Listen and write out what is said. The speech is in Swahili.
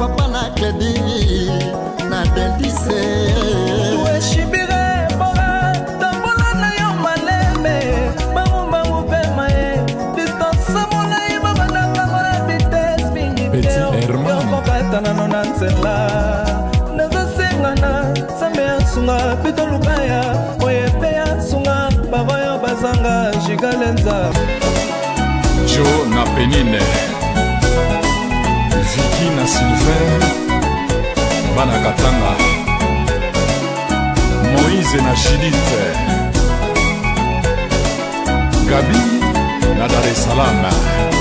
papa na Clédi na dentiste Shibire bora tambola na yo maleme bangu pema e distance mona iba bananga mona vitesse mingi teo yo kokata na nona nzela nazasengana sambe asunga pito lukaya oyepe asunga bavoyo bazanga shigalenza Jo na Penine Vicky na Sylvain Bana Katanga Moïse na Chilite Gabi na Dar es Salaam